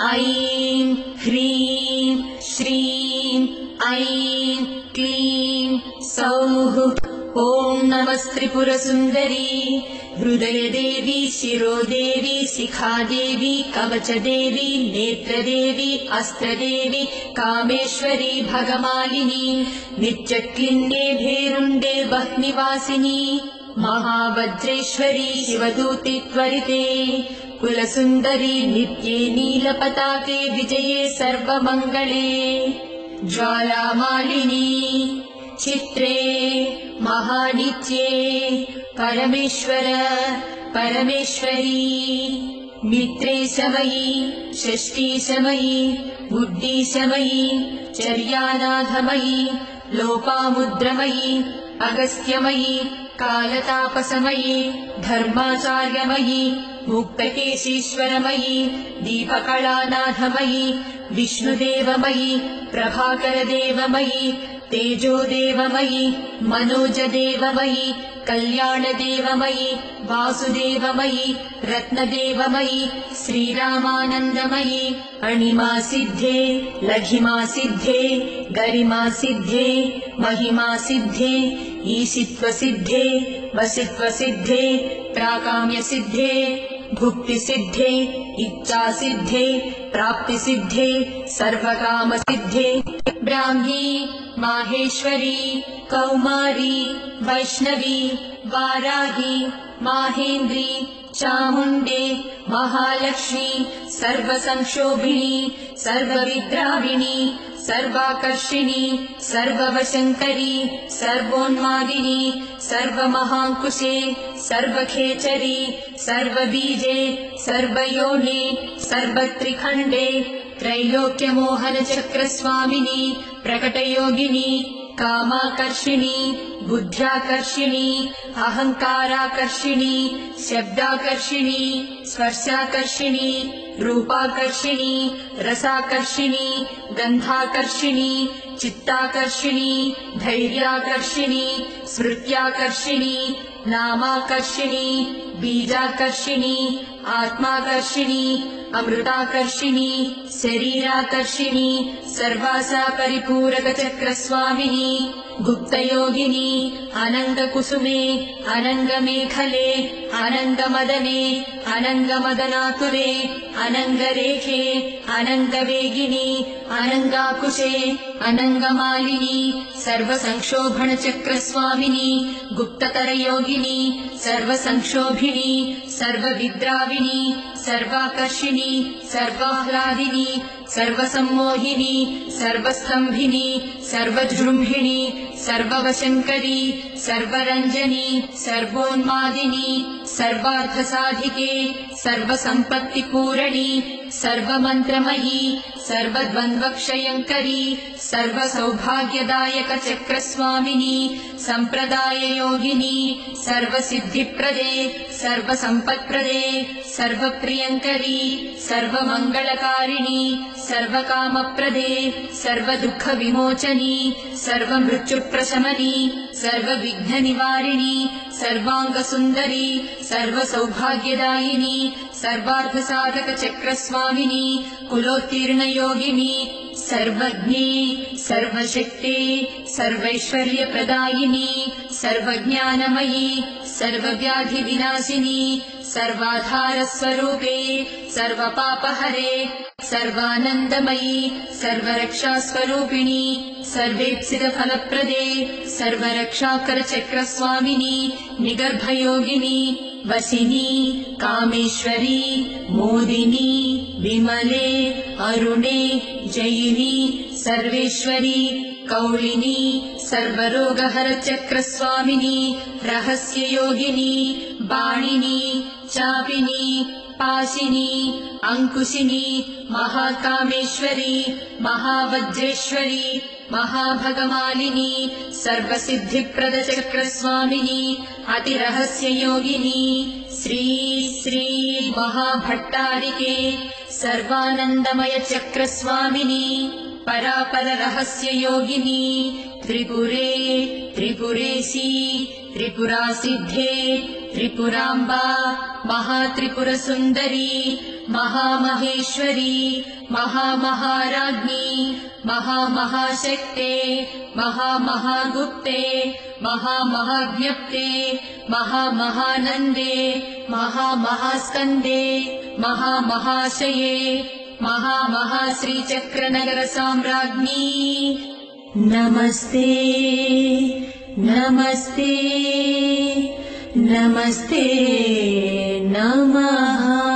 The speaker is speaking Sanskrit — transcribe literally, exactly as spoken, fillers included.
ऐं ह्रीं श्रीं ऐं क्लीं सौः। ॐ नमस्त्रिपुरसुन्दरी हृदयदेवी शिरोदेवी शिखादेवी कवचदेवी नेत्रदेवी अस्त्रदेवी कामेश्वरी भगमालिनी नित्यक्लिन्ने भेरुण्डे वह्निवासिनी महावज्रेश्वरी शिवदूति त्वरिते कुलसुन्दरी नित्ये नीलपताके विजये सर्वमङ्गले ज्वालामालिनी चित्रे महानित्ये परमेश्वर परमेश्वरी मित्रे समयी षष्ठी समयी बुद्धि समयी चर्यानाथमयी लोपामुद्रमयी अगस्त्यमयी कालतापसमयी धर्माचार्यमयी मुक्तकेशीश्वरमयी दीपकलानाथमयी विष्णुदेवमयी प्रभाकरदेवमयी तेजोदेवमयी मनोजदेवमयी कल्याणदेवमयी वासुदेवमयी रत्नदेवमयी श्रीरामानन्दमयी अणिमासिद्धे लघिमासिद्धे गरिमासिद्धे महिमासिद्धे ईशित्वसिद्धे वसित्वसिद्धे प्राकाम्यसिद्धे भुक्तिसिद्धे इच्छासिद्धे प्राप्तिसिद्धे सर्वकामसिद्धे ब्राह्मी माहेश्वरी कौमारी वैष्णवी वाराही माहेन्द्री चामुण्डे महालक्ष्मी सर्वसंक्षोभिणी सर्वविद्राविणी सर्वाकर्षिणी सर्ववशङ्करी सर्वोन्मादिनी सर्वमहाङ्कुशे सर्वखेचरी सर्वबीजे सर्वयोनि सर्वत्रिखण्डे त्रैलोक्यमोहनचक्रस्वामिनी प्रकटयोगिनी कामाकर्षिणी बुद्ध्याकर्षिणी अहङ्काराकर्षिणी शब्दाकर्षिणी स्पर्शाकर्षिणी रूपाकर्षिणी रसाकर्षिणी गन्धाकर्षिणी चित्ताकर्षिणी धैर्याकर्षिणी स्मृत्याकर्षिणी नामाकर्षिणी बीजाकर्षिणी आत्माकर्षिणी अमृताकर्षिणी शरीराकर्षिणी सर्वासा परिपूरकचक्रस्वामिनी गुप्तयोगिनी अनङ्गकुसुमे अनङ्गमेखले अनङ्गमदने अनङ्गमदनातुरे अनङ्गरेखे अनङ्गवेगिनी अनङ्गाकुशे अनङ्गमालिनी सर्वसंक्षोभणचक्रस्वामिनी गुप्ततरयोगिनी सर्वसंक्षोभिणी सर्वविद्राविणी सर्वाकर्षिणी सर्वाह्लादिनी सर्वसम्मोहिनी सर्वस्तम्भिनी सर्वजृम्भिणी सर्ववशङ्करी सर्वरञ्जनी सर्वोन्मादिनी सर्वार्थसाधिके सर्वसम्पत्तिपूरणी सर्वमन्त्रमयी सर्वद्वन्द्वक्षयङ्करी सर्वसौभाग्यदायकचक्रस्वामिनी सम्प्रदाययोगिनी सर्वसिद्धिप्रदे सर्वसम्पत्प्रदे सर्वप्रियङ्करी सर्वमङ्गलकारिणी सर्वकामप्रदे सर्वदुःखविमोचनी सर्वमृत्युप्रशमनी सर्वविघ्ननिवारिणी सर्वाङ्गसुन्दरी सर्वसौभाग्यदायिनी सर्वार्थसाधकचक्रस्वामिनी कुलोत्तीर्णयोगिनी सर्वज्ञे सर्वशक्ते सर्वैश्वर्यप्रदायिनी सर्वज्ञानमयी सर्वव्याधिविनाशिनी सर्वाधारस्वरूपे सर्वपापहरे सर्वानन्दमयी सर्वरक्षास्वरूपिणी सर्वेप्सितफलप्रदे सर्वरक्षाकरचक्रस्वामिनी निगर्भयोगिनी वसिनी कामेश्वरी मोदिनी विमले अरुणे जयिनी सर्वेश्वरी कौलिनी सर्वरोगहरचक्रस्वामिनी रहस्ययोगिनी बाणिनी चापिनी पाशिनी अंकुशिनी महाकामेश्वरी महावज्रेश्वरी महाभगमालिनी सर्वसिद्धिप्रदचक्रस्वामिनी अतिरहस्ययोगिनी श्री श्री महाभट्टारिके सर्वानन्दमयचक्रस्वामिनी परापररहस्ययोगिनी त्रिपुरे त्रिपुरेशी त्रिपुरासिद्धे त्रिपुराम्बा महात्रिपुरसुन्दरी महामहेश्वरी महामहाराज्ञी महामहाशक्ते महामहागुप्ते महामहाज्ञप्ते महामहानन्दे महामहास्कन्दे महामहाशये महामहाश्रीचक्रनगरसाम्राज्ञी नमस्ते नमस्ते नमस्ते नमः।